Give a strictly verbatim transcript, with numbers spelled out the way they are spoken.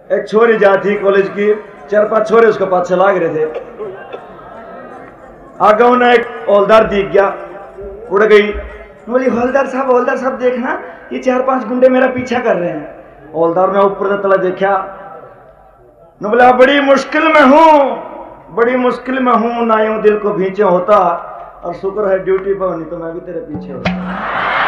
एक छोरी जाती कॉलेज की, चार पांच छोरे उसको पाछे लाग रहे थे। आगे उन्हें एक हौलदार दिख गया, उड़ गई, बोली हौलदार साहब हौलदार साहब देखना ये चार पांच गुंडे मेरा पीछा कर रहे हैं। हौलदार ने ऊपर तला देखा, न बोला बड़ी मुश्किल में हूं, बड़ी मुश्किल में हूं, ना यूं दिल को भींचे होता, और शुक्र है ड्यूटी पर, नहीं तो मैं भी तेरे पीछे होता।